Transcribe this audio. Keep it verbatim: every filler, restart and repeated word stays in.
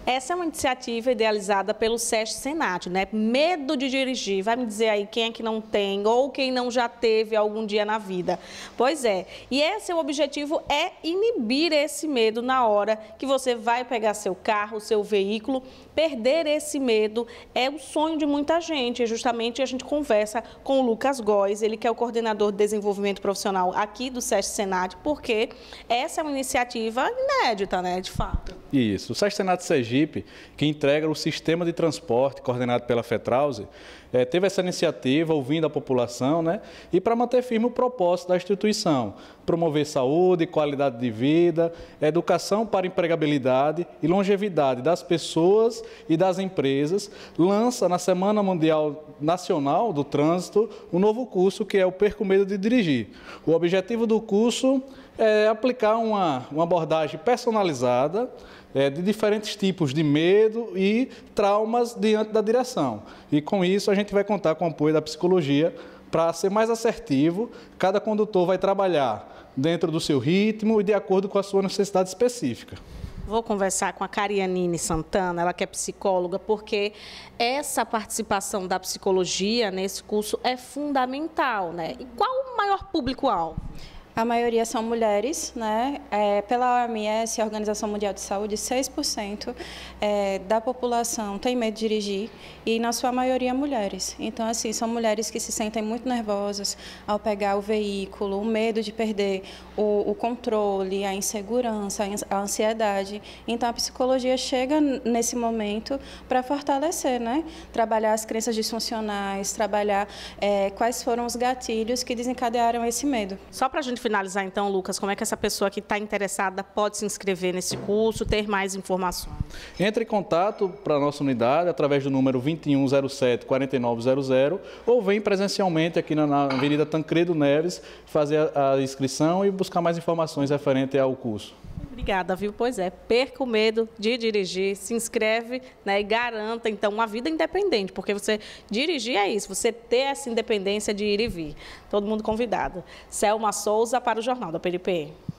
Essa é uma iniciativa idealizada pelo SESC Senat, né? Medo de dirigir. Vai me dizer aí quem é que não tem ou quem não já teve algum dia na vida. Pois é. E esse é o objetivo, é inibir esse medo na hora que você vai pegar seu carro, seu veículo. Perder esse medo é o sonho de muita gente. E justamente a gente conversa com o Lucas Góes, ele que é o coordenador de desenvolvimento profissional aqui do SESC Senat, porque essa é uma iniciativa inédita, né, de fato. Isso. O SESC Senat Sergipe, que integra o sistema de transporte coordenado pela FETRAUSE, é, teve essa iniciativa ouvindo a população, né, e para manter firme o propósito da instituição, promover saúde, qualidade de vida, educação para empregabilidade e longevidade das pessoas e das empresas, lança na Semana Mundial Nacional do Trânsito um novo curso que é o Perca o Medo de Dirigir. O objetivo do curso é aplicar uma, uma abordagem personalizada é, de diferentes tipos de medo e traumas diante da direção. E com isso a gente vai contar com o apoio da psicologia para ser mais assertivo. Cada condutor vai trabalhar dentro do seu ritmo e de acordo com a sua necessidade específica. Vou conversar com a Carianine Santana, ela que é psicóloga, porque essa participação da psicologia nesse curso é fundamental, né? E qual o maior público-alvo? A maioria são mulheres, né? É, pela O M S, a Organização Mundial de Saúde, seis por cento é, da população tem medo de dirigir e, na sua maioria, mulheres. Então, assim, são mulheres que se sentem muito nervosas ao pegar o veículo, o medo de perder o, o controle, a insegurança, a ansiedade. Então, a psicologia chega nesse momento para fortalecer, né? Trabalhar as crenças disfuncionais, trabalhar é, quais foram os gatilhos que desencadearam esse medo. Só para a gente finalizar, então, Lucas, como é que essa pessoa que está interessada pode se inscrever nesse curso, ter mais informações? Entre em contato para a nossa unidade através do número vinte e um zero sete, quarenta e nove zero zero ou vem presencialmente aqui na Avenida Tancredo Neves fazer a inscrição e buscar mais informações referente ao curso. Obrigada, viu? Pois é, perca o medo de dirigir, se inscreve, né, e garanta, então, uma vida independente, porque você dirigir é isso, você ter essa independência de ir e vir. Todo mundo convidado. Selma Souza para o Jornal da P N P.